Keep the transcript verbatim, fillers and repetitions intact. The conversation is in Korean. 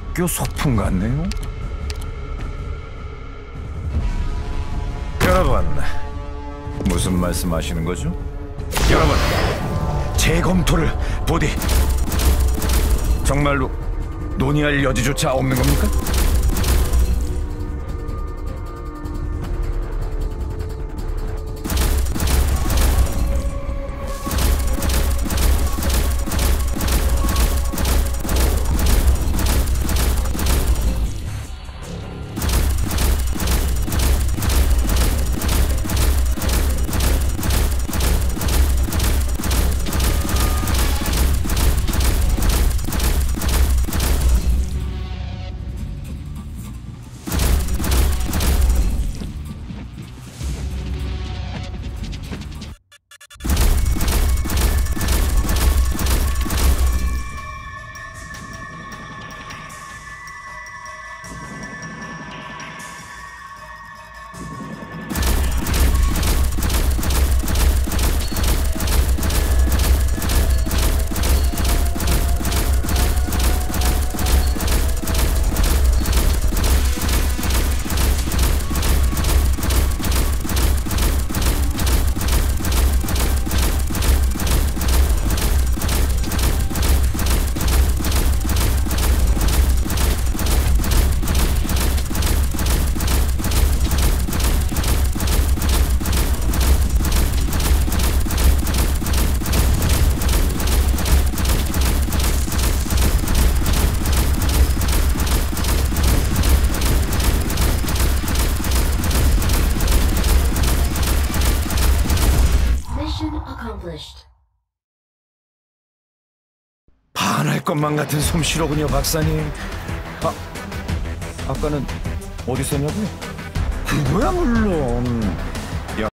학교 소풍 같네요. 여러분, 무슨 말씀하시는 거죠? 여러분, 재검토를 부디 정말로 논의할 여지조차 없는 겁니까? 반할 것만 같은 솜씨로군요, 박사님. 아, 아까는 어디 있었냐고요? 그거야 물론